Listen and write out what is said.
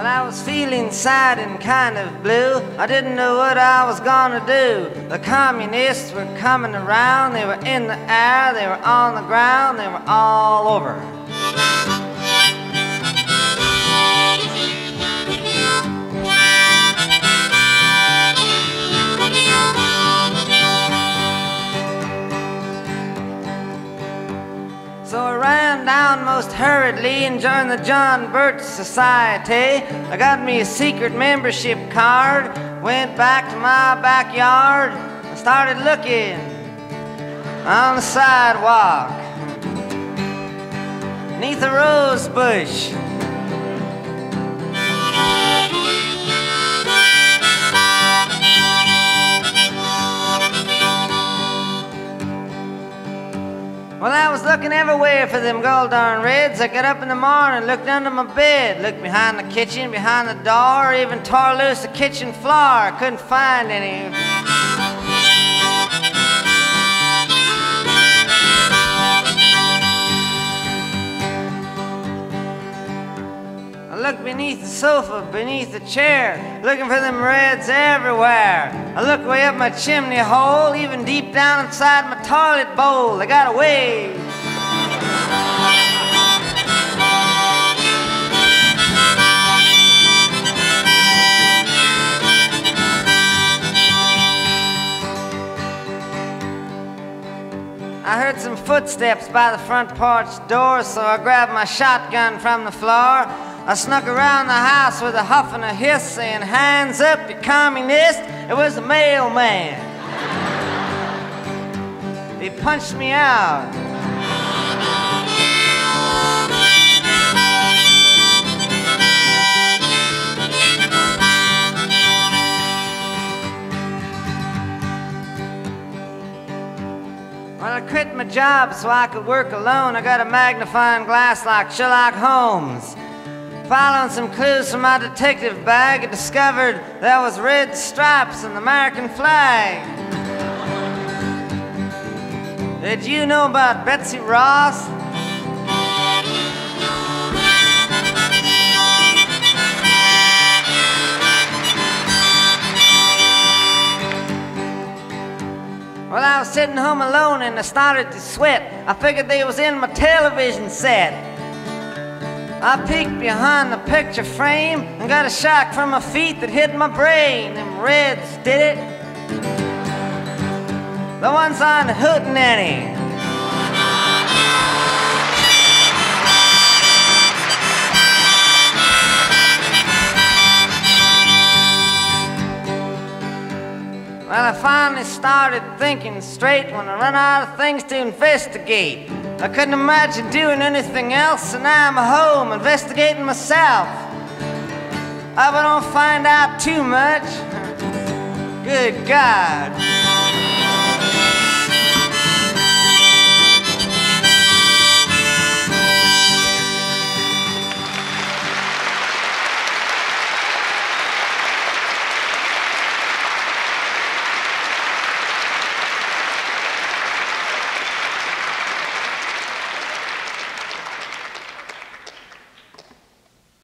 I was feeling sad and kind of blue. I didn't know what I was gonna do. The communists were coming around. They were in the air, they were on the ground, they were all over. So I ran down most hurriedly and joined the John Birch Society. I got me a secret membership card, went back to my backyard, and started looking on the sidewalk, neath a rose bush. Well, I was looking everywhere for them gold darn reds. I got up in the morning, looked under my bed, looked behind the kitchen, behind the door, even tore loose the kitchen floor. I couldn't find any. I looked beneath the sofa, beneath the chair, looking for them reds everywhere. I looked way up my chimney hole, even deep down inside my toilet bowl. They got away. I heard some footsteps by the front porch door, so I grabbed my shotgun from the floor. I snuck around the house with a huff and a hiss, saying, "Hands up, you communist!" It was the mailman. He punched me out. Well, I quit my job so I could work alone. I got a magnifying glass like Sherlock Holmes. Following some clues from my detective bag, I discovered there was red stripes on the American flag. Did you know about Betsy Ross? Well, I was sitting home alone and I started to sweat. I figured they was in my television set. I peeked behind the picture frame and got a shock from my feet that hit my brain. Them reds did it. The ones on Hootenanny. Well, I finally started thinking straight when I run out of things to investigate. I couldn't imagine doing anything else, and now I'm home investigating myself. I hope I don't find out too much. Good God.